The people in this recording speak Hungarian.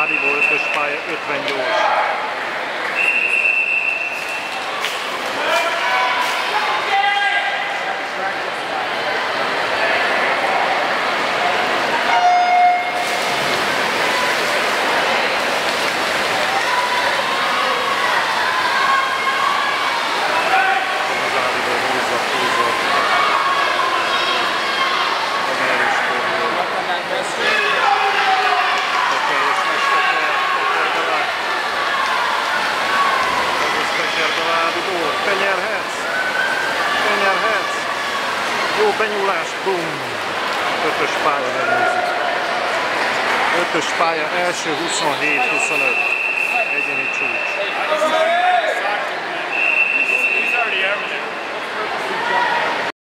Ádiból 5-ös pálya, 50 gyors. Jó benyúlás, bum! 5-ös pálya, megnézzük. 5-ös pálya, első 27-25. Egyéni csúcs.